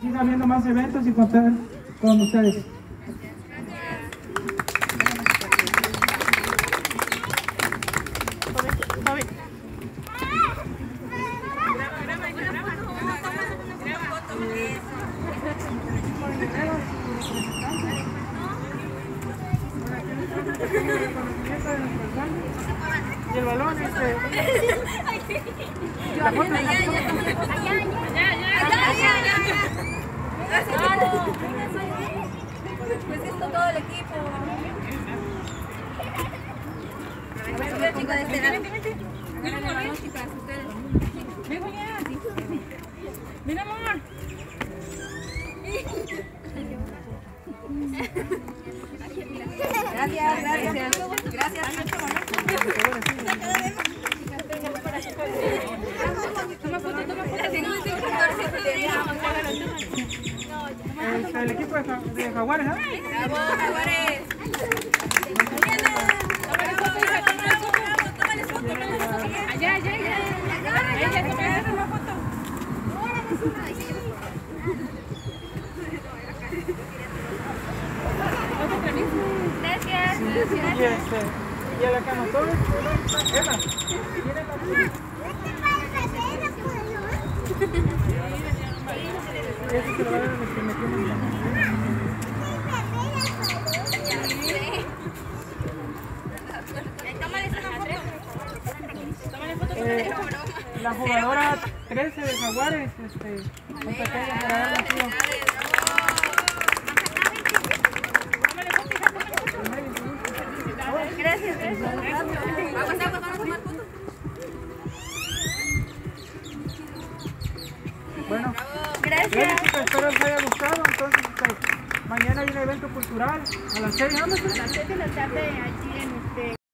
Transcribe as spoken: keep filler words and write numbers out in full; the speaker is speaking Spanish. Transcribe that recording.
siga habiendo más eventos y contar con ustedes. Y el balón, este... La foto, la foto. Pues esto todo el equipo. A ver, chicos de este lado. Miren, amor, chicas, ustedes. Ven, Julián. Ven, amor. Gracias, gracias. Gracias. Toma foto, toma foto. El, el equipo de, de Jaguares, ¿ah? ¿eh? ¡Bravo, Jaguares! Allá, allá, allá. Allá, toma una foto. Gracias. Y este, y el que anotó, Emma, ¿tiene la... Ese se lo va a dar el que me tiene. Eh, la jugadora trece de Jaguares, este, muy pequeña para darle así. Gracias, gracias. Vamos, vamos, vamos a tomar fotos. Bueno, gracias. Chicos, espero les haya gustado. Entonces, este, mañana hay un evento cultural a las seis, ¿no? A las seis de la tarde allí en este...